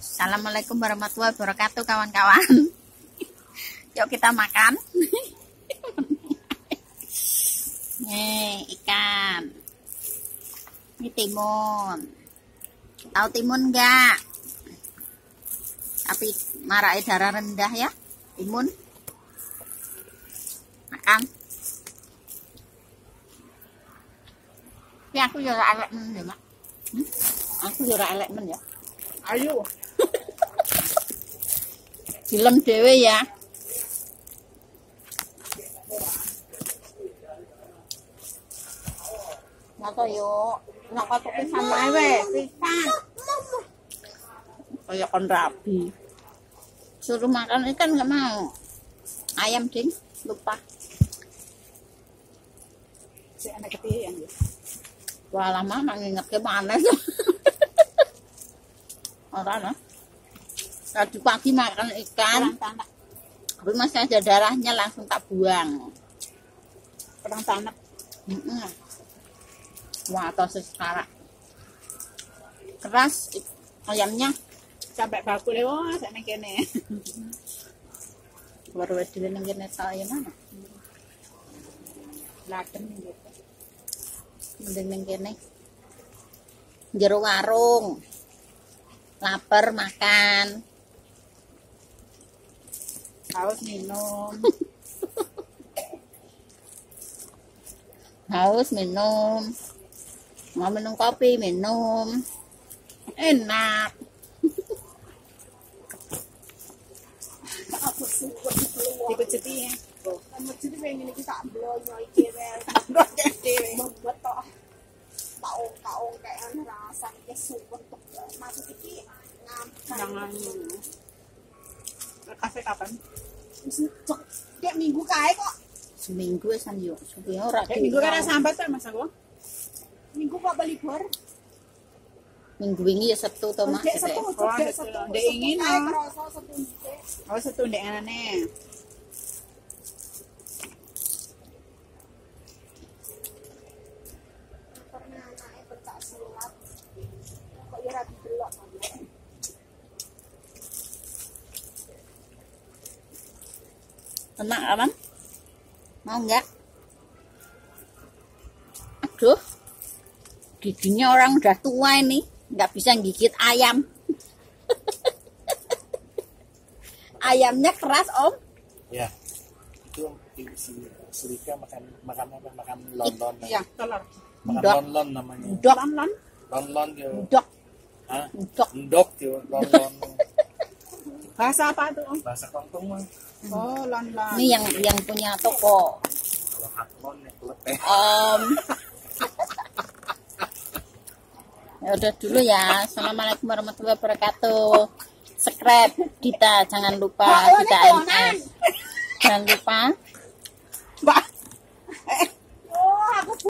Assalamualaikum warahmatillahi wabarakatuh kawan-kawan. Yuk kita makan. Nih ikan. Ini timun. Tahu timun enggak? Tapi marai darah rendah ya. Timun. Makan. Ya aku juga elek men ya, Mak. Aku juga elek men ya. Ayo. Film dewe ya. Maka yuk, nak pakai pisang wae, pisang. Kayak kon rabi. Suruh makan ikan nggak mau. Ayam ding, lupa. Si anak ketiga yang Wah lama nginget ke mana tuh. Orang lah. Tadi pagi makan ikan, tapi masih ada darahnya langsung tak buang. pedang tanak. Wah tosis sekarang keras ayamnya. Sampai baku lewat sana kene. Baru wes dile nang kene saya mana? Ladem gitu. Mending nang kene. Jero warung. Lapar makan. Haus minum. Haus minum. Mau minum kopi minum. Enak. Ikut cuti ya. Kamu cuti pengen kita ambil nyoi kewel. Membuat toh taung kayak rasanya super untuk masuk iki. Jangan. Kafe kapan? Kayak minggu kae kok. Seminggu san yo. Supaya ora Minggu kan sambat tuh mas aku. Minggu kok libur. Minggu ini ya Sabtu to Mak. Dek ingin oh Sabtu dek aneh. Enak aman? Mau enggak? Aduh, giginya orang udah tua ini, nggak bisa gigit ayam. Ayamnya keras Om. Ya, itu Sulika makan lon-lon. Ya, telur. Makan Ndok. lon-lon namanya. Dok, Lon-lon yo. dok, Hah? dok. Ndok yo, lon-lon. Bahasa apa tuh Om? Bahasa Kongtung mah. Oh, lon. Ini yang punya toko. Kalau hatlon ya keleteh. Ya udah dulu ya. Assalamualaikum warahmatullahi wabarakatuh. Subscribe kita, jangan lupa kita MS. Jangan lupa. Mbak.